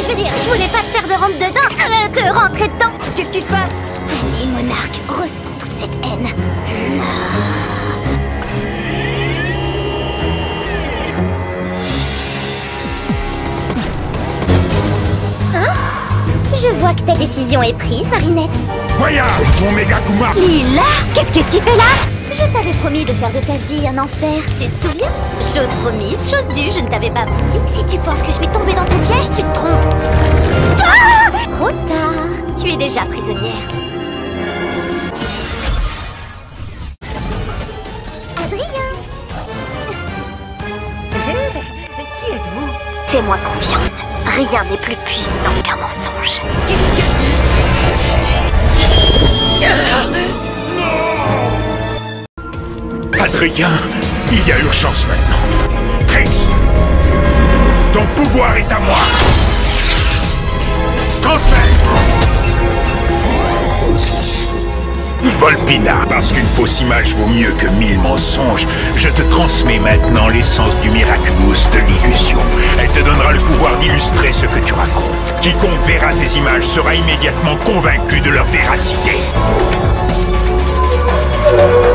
je veux dire, je voulais pas te faire de rampe dedans, te rentrer dedans. Qu'est-ce qui se passe? Allez, monarque, ressens toute cette haine. Hein? Je vois que ta décision est prise, Marinette. Voyage, mon méga Kuma. Lila, qu'est-ce que tu fais là? Je t'avais promis de faire de ta vie un enfer, tu te souviens? Chose promise, chose due, je ne t'avais pas menti. Si tu penses que je vais tomber dans ton piège, tu te trompes. Ah! Trop tard, tu es déjà prisonnière. Adrien! Qui êtes-vous? Fais-moi confiance, rien n'est plus puissant qu'un mensonge. Qu'est-ce que... Adrien, il y a urgence maintenant. Trix, ton pouvoir est à moi. Transfert. Volpina, parce qu'une fausse image vaut mieux que 1000 mensonges, je te transmets maintenant l'essence du Miraculous de l'illusion. Elle te donnera le pouvoir d'illustrer ce que tu racontes. Quiconque verra tes images sera immédiatement convaincu de leur véracité.